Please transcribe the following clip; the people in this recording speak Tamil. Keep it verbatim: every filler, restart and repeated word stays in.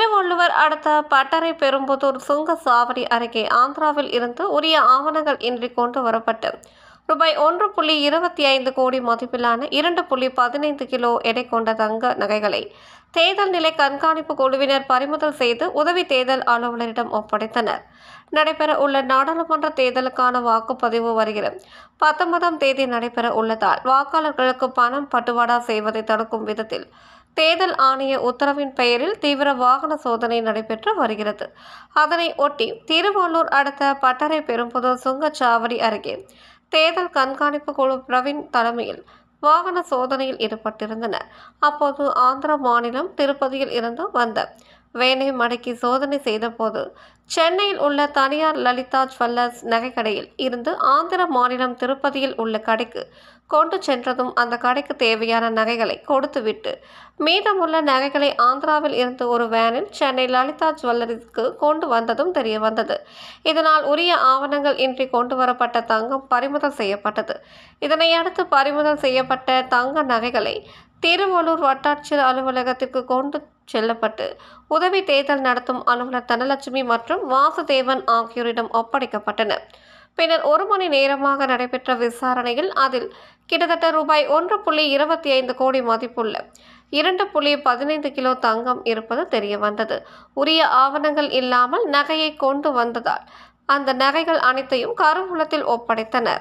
திருவள்ளுவர் அடுத்த பட்டறை பெரும்புதூர் சுங்க சாவடி அருகே ஆந்திராவில் இருந்து உரிய ஆவணங்கள் இன்றி கொண்டு வரப்பட்டு ரூபாய் ஒன்று புள்ளி இருபத்தி ஐந்து கோடி மதிப்பிலான இரண்டு புள்ளி பதினைந்து கிலோ எடை கொண்ட தங்க நகைகளை தேர்தல் நிலை கண்காணிப்பு குழுவினர் பறிமுதல் செய்து உதவி தேர்தல் அலுவலரிடம் ஒப்படைத்தனர். நடைபெற உள்ள நாடாளுமன்ற தேர்தலுக்கான வாக்குப்பதிவு வருகிற பத்தொன்பதாம் தேதி நடைபெற உள்ளதால் வாக்காளர்களுக்கு பணம் பட்டுவாடா செய்வதை தடுக்கும் விதத்தில் தேர்தல் ஆணைய உத்தரவின் பெயரில் தீவிர வாகன சோதனை நடைபெற்று வருகிறது. அதனை ஒட்டி திருவள்ளூர் அடுத்த பட்டறை பெரும்புதூர் சுங்கச்சாவடி அருகே தேர்தல் கண்காணிப்பு குழு பிரவீன் தலைமையில் வாகன சோதனையில் ஈடுபட்டிருந்தனர். அப்போது ஆந்திர மாநிலம் திருப்பதியில் இருந்து வந்த வேனை மடக்கி சோதனை செய்தபோது சென்னையில் உள்ள தனியார் லலிதா ஜுவல்லர்ஸ் நகைக்கடையில் இருந்து ஆந்திர மாநிலம் திருப்பதியில் உள்ள கடைக்கு கொண்டு சென்றதும் அந்த கடைக்கு தேவையான நகைகளை கொடுத்துவிட்டு மீதமுள்ள நகைகளை ஆந்திராவில் இருந்து ஒரு வேனில் சென்னை லலிதா ஜுவல்லரிக்கு கொண்டு வந்ததும் தெரிய வந்தது. இதனால் உரிய ஆவணங்கள் இன்றி கொண்டு வரப்பட்ட தங்கம் பறிமுதல் செய்யப்பட்டது. இதனையடுத்து பறிமுதல் செய்யப்பட்ட தங்க நகைகளை திருவள்ளூர் வட்டாட்சியர் அலுவலகத்திற்கு கொண்டு செல்லப்பட்டு உதவி தேர்தல் நடத்தும் அலுவலர் தனலட்சுமி மற்றும் வாசுதேவன் ஆகியோரிடம் ஒப்படைக்கப்பட்டன. பின்னர் ஒரு மணி நேரமாக நடைபெற்ற விசாரணையில் அதில் கிட்டத்தட்ட ரூபாய் ஒன்று புள்ளி இருபத்தி ஐந்து கோடி மதிப்புள்ள இரண்டு புள்ளி பதினைந்து கிலோ தங்கம் இருப்பது தெரிய வந்தது. உரிய ஆவணங்கள் இல்லாமல் நகையை கொண்டு வந்ததால் அந்த நகைகள் அனைத்தையும் கருவூலத்தில் ஒப்படைத்தனர்.